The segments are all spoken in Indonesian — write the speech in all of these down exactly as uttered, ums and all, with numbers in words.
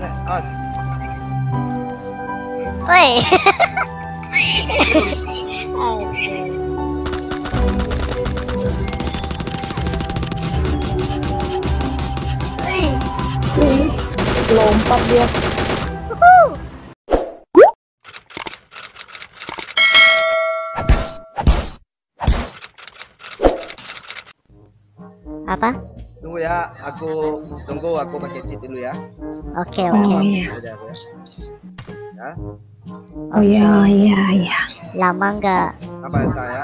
Awas. Woi. Lompat dia. Apa? Tunggu ya, aku tunggu aku pakai cheat dulu ya. Oke oke. Oh iya. Udah, udah. Ya. Oh iya iya iya. Lama nggak? Apa saya?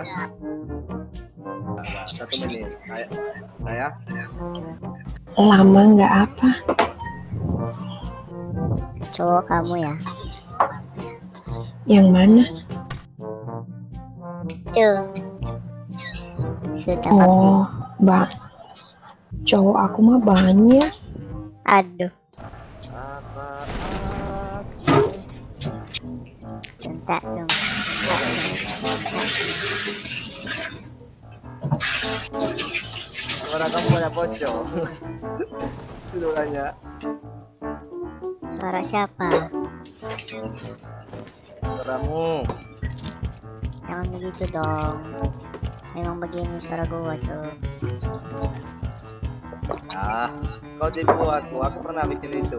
Satu menit. Saya. Saya. Lama nggak apa? Cowok kamu ya? Yang mana? Tuh. Suka P U B G. Oh, Mbak. Cowok aku mah banyak. Aduh. Apa? Bentar dong. Suara kamu banyak pocong. Itu banyak. Suara siapa? Suaramu. Jangan begitu dong. Memang begini suara gua tuh. Ah, kau tipu aku. Aku pernah bikin itu.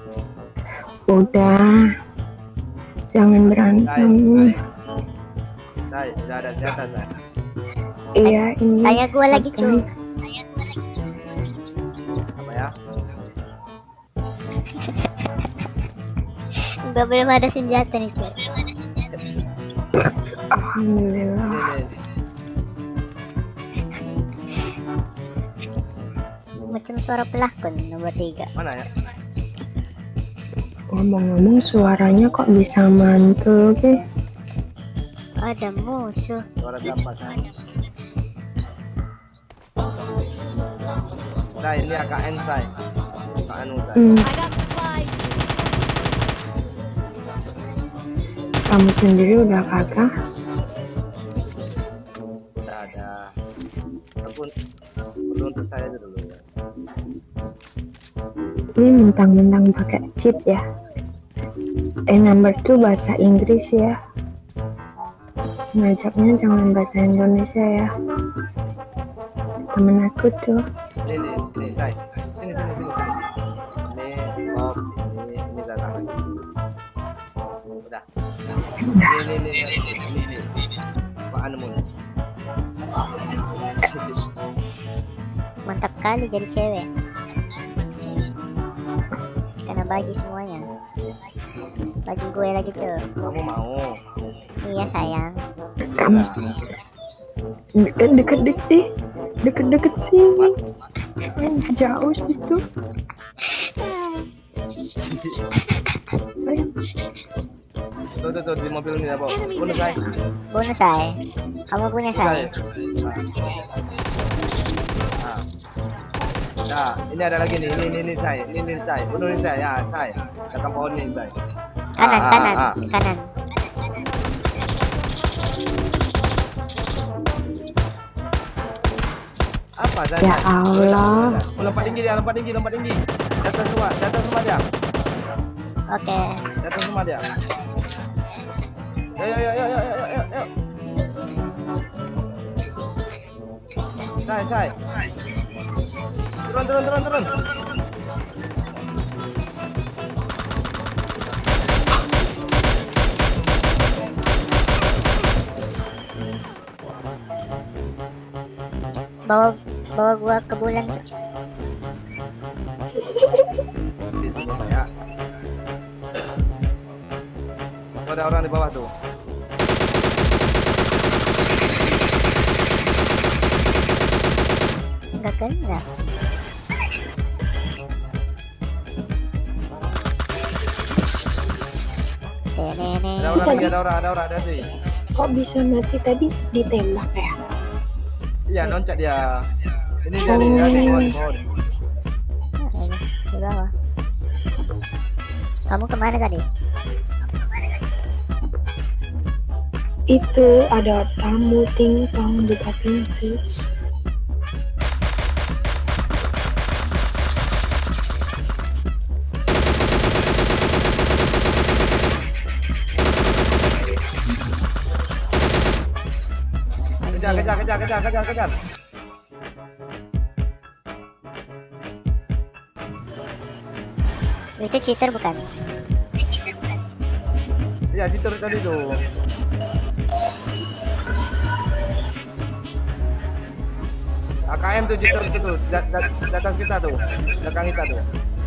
Udah. Jangan berantem. Saya, sudah ada senjata saya. Iya ini. Tanya gua lagi cuy. Apa ya? Gua belum ada senjata nih cuy. Alhamdulillah. Ini, ini. Macam suara pelakon nomor tiga. Mana ya? Ngomong-ngomong suaranya kok bisa mantul ke? Ada musuh. Suara siapa saya? Nah ini A K N saya. A K N saya. Hmm. Kamu sendiri udah kakak? Tidak ada. Aku perlu untuk saya dulu ya. Ini mentang-mentang pakai cheat ya. Eh number two bahasa Inggris ya. Ngajaknya jangan bahasa Indonesia ya. Temen aku tuh. Ini ini ini saya. Sini sini sini sini. Ini stop. Ini ini datang lagi. Udah. Ini ini ini ini ini ini. Apaan mun? Mantap kali jadi cewek. Karena bagi semuanya. Bagi gue lagi tuh. Kamu mau? Iya sayang. Kamu deket deket deket deket deket sini. Jauh situ. Tuh tuh tuh di mobil ini apa? Bunuh saya. Bonus saya. Kamu punya saya. Nah. Nah, ini ada lagi nih. Ini ini ini saya. Ini ini saya. Bunuh ini saya. Ya, saya. Datang pohon ini saya. Kanan Ah, kanan ah, ah. kanan. Apa saya? Ya Allah. Oh, lompat tinggi dia, lompat tinggi, lompat tinggi. Jatuh semua, jatuh semua dia. Oke. Jatuh semua dia. Yo yo yo yo yo yo yo yo. Say, say. Turun turun turun turun. Bawa bawa gua ke bulan Cuk. Di sini saya. Oh, ada orang di bawah tuh. Enggak kena. Tenene. Ada orang lagi, ada orang, ada orang, ada sih. Kok bisa mati tadi ditembak ya? Iya, loncat dia. Ini dia nih, dia di pohon, pohon. Di bawah. Kamu kemana tadi? Itu ada tamu tingtong buka pintu. kejar, kejar, kejar, kejar. Itu cheater bukan? Ya, cheater tadi tuh. A K M tuh cheater itu tuh, di atas kita tuh, belakang kita tuh.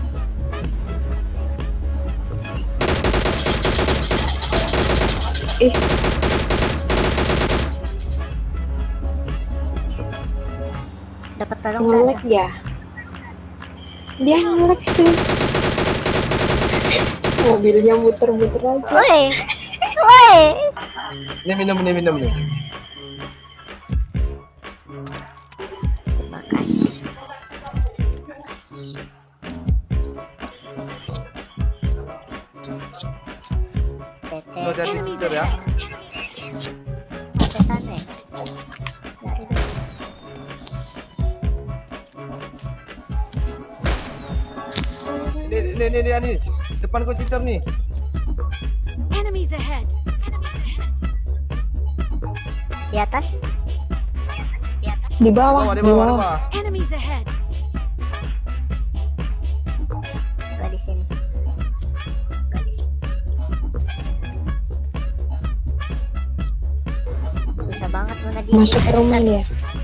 Ih, Dapat tolong ngelek nggak? ya. Dia ngelek tuh. Mobilnya muter-muter aja. Woi, woi. Ini minum, ini minum nih. Terima kasih. Tete. Lo jadi cheater ya. Sampai sana ya? Lari dulu. Ini, ini, ini, ini, ini. Depan kau cheater nih. Enemies ahead. Di atas? Di Di bawah, bawah, di di bawah, di bawah. bawah. Enemies ahead. Gua di sini. Susah banget mana dia. Masuk ke rumah dia.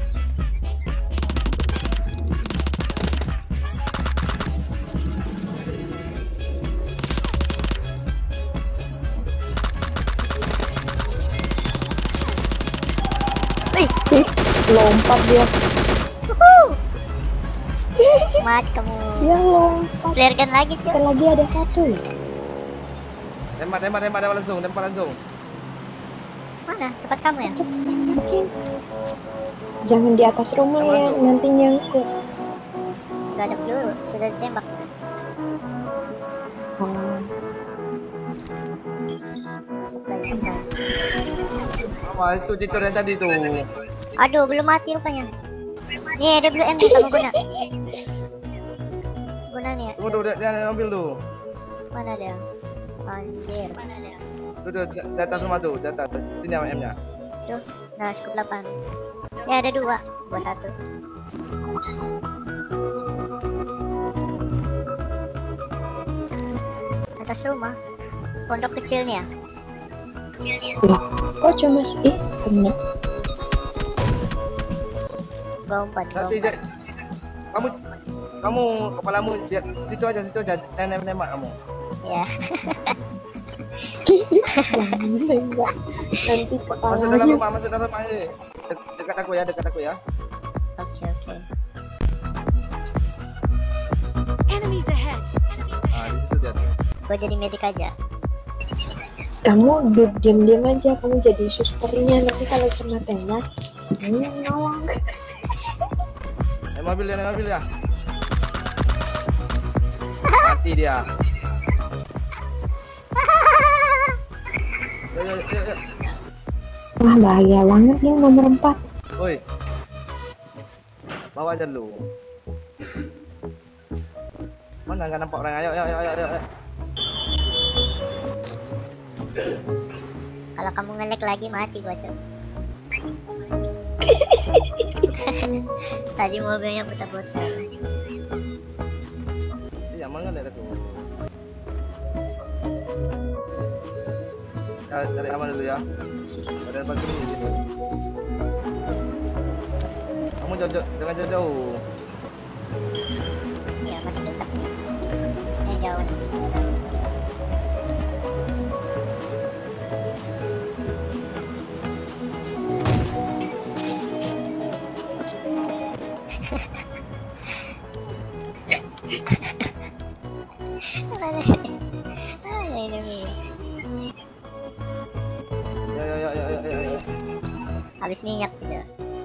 Wih, Ih, lompat dia. mati kamu. Dia lompat. Flare gun lagi, cuy. Kita lagi ada satu. Tembak, tembak, tembak, tembak langsung, tembak langsung. Mana? Tempat kamu ya? Cepetin. Jangan di atas rumah ya, nanti nyangkut. Gak ada peluru, sudah ditembak. Oh, Supply, supply. Wah, itu cheater yang tadi tuh. Aduh, belum mati rupanya. Nih, W M nih kamu guna. Guna nih ya. Tunggu, tunggu, dia ambil tuh. Mana dia? Anjir. Tuh, tuh, di atas rumah tuh, di atas. Sini M nya. Tuh, nah scoop delapan. Ya ada dua, buat satu. Atas rumah. Pondok kecilnya. loh, kok cuma sih? Kena. Gua umpat, gua Nanti umpat. dia, kamu, kamu kepalamu dia, situ aja, situ aja, nembak nembak kamu. Ya. Jangan nembak. Nanti Masuk dalam kepalanya. rumah, masuk dalam rumah ini. Dek- Dekat aku ya, dekat aku ya. Oke, oke. Enemies ahead. Ah, di situ dia. Gua jadi medik aja. Kamu duduk diam-diam aja, kamu jadi susternya. Nanti kalau kena tembak, ini nolong. Naik mobil ya, naik mobil ya. Mati dia. Yuk, yuk, yuk, yuk. Wah, bahagia banget nih nomor empat. Woi. Bawa aja dulu. Mana nggak nampak orang? Ayo, ayo, ayo, ayo, ayo. Kalau kamu nge-lag lagi mati gua, Cok. Tadi mobilnya putar-putar. Iya, mana ada tuh. Ya, cari aman dulu ya. Ada tempat sini gitu. Kamu jauh, jangan jauh-jauh. Ya, masih dekat nih. Eh, jauh. Mana sih? Mana ini? Ya, ya, ya, ya, ya, ya, ya. Habis minyak tidak?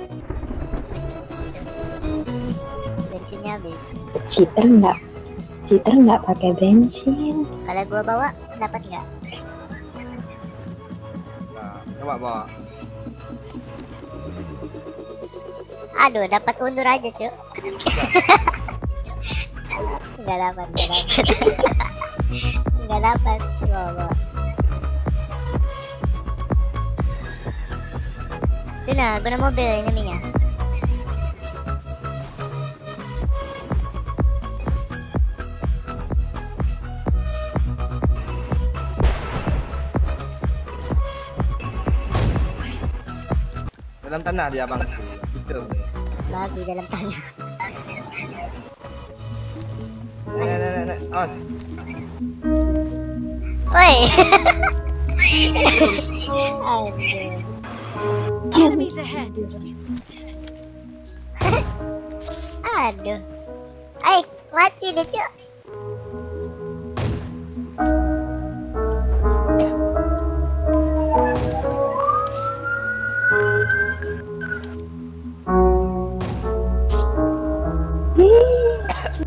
Bensinnya habis. Cheater nggak? Cheater nggak pakai bensin. Kalau gua bawa dapat nggak? Nah, coba bawa. Aduh, dapat undur aja, Cuk. Nggak dapat, nggak dapat. Nggak dapat. Bawa, bawa. Itu na, guna mobil enemy-nya. Dalam tanah dia bang. Betul. Babi dalam tanah. Nek nek nek nek. Awas. Woi. Aduh. Enemies ahead. Aduh. Ay, mati dia, Cuk.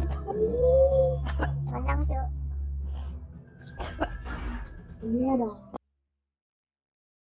Menang, Cuk. Iya dong.